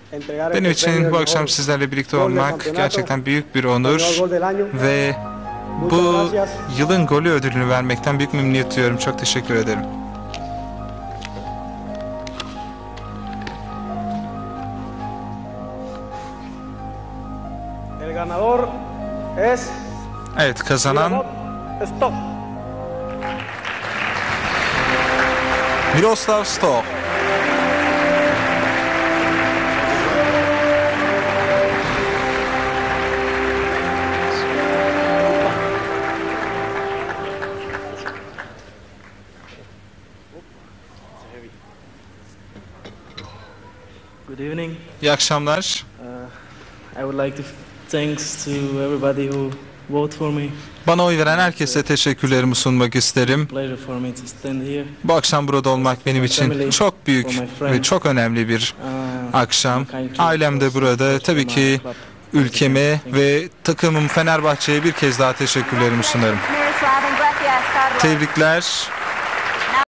Benim için bu akşam sizlerle birlikte olmak gerçekten büyük bir onur ve bu yılın golü ödülünü vermekten büyük memnuniyet duyuyorum. Çok teşekkür ederim. Evet, kazanan Miroslav Stoch. Good evening. İyi akşamlar. I would like to thanks to everybody who voted for me. Bana oy veren herkese teşekkürlerimi sunmak isterim. Pleasure for me to stand here. Bu akşam burada olmak benim için çok büyük ve çok önemli bir akşam. Ailem de burada. Tabii ki ülkeme ve takımım Fenerbahçe'ye bir kez daha teşekkürlerimi sunarım. Tebrikler.